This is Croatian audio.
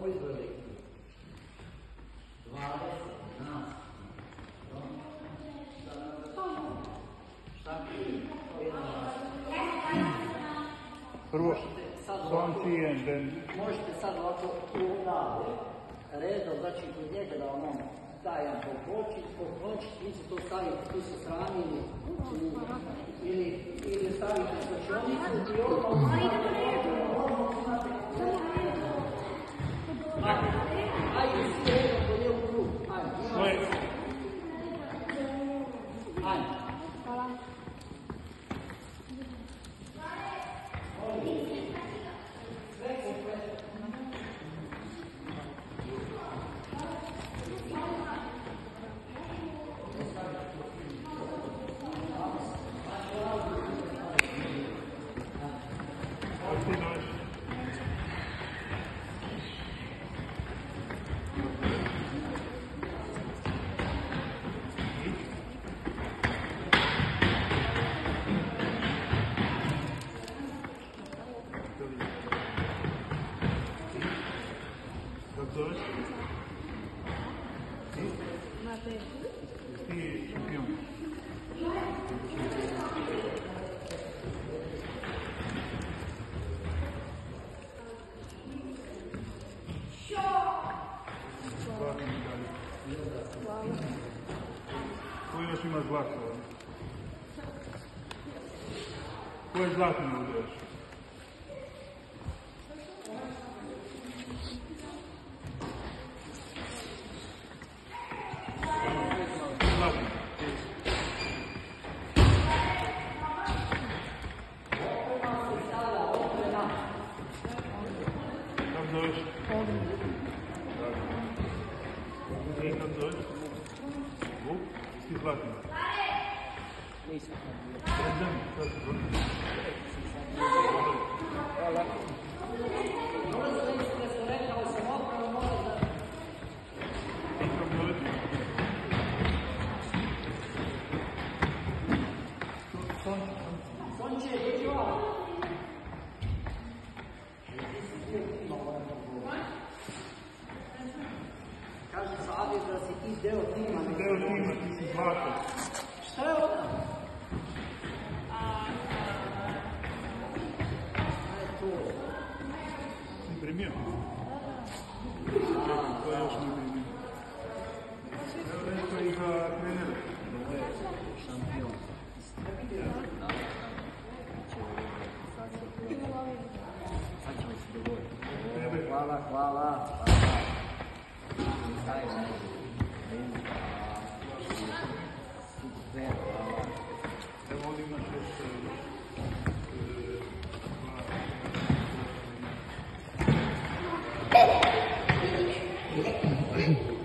izgleda? 20 nas. Šta ti? Prvo, Sonci and then... Možete sad ovako ovdje, redom, znači kod njega da vam daje jedan poklončić, vi se to stavite tu sa strane ili stavite slučajnicu i odmah ajde, svi redom kod je u krug, ajde. Ajde. Hvala. Ti šampion. Zlatne medalje. Ko još ima zlato? Ko je zlatno ovdje još? Zlatno. Nisam. Hvala. Sonče, dođi ovako. Kaže Sadir da si ti deo tima. Deo tima, ti si zlato. Šta je ovo? Si primio? To još ne primio. Evo nešto i za trenera. Ovo je šampion. Sad ćemo se dogovoriti. Hvala. Super, hvala. Evo ovdje imaš još...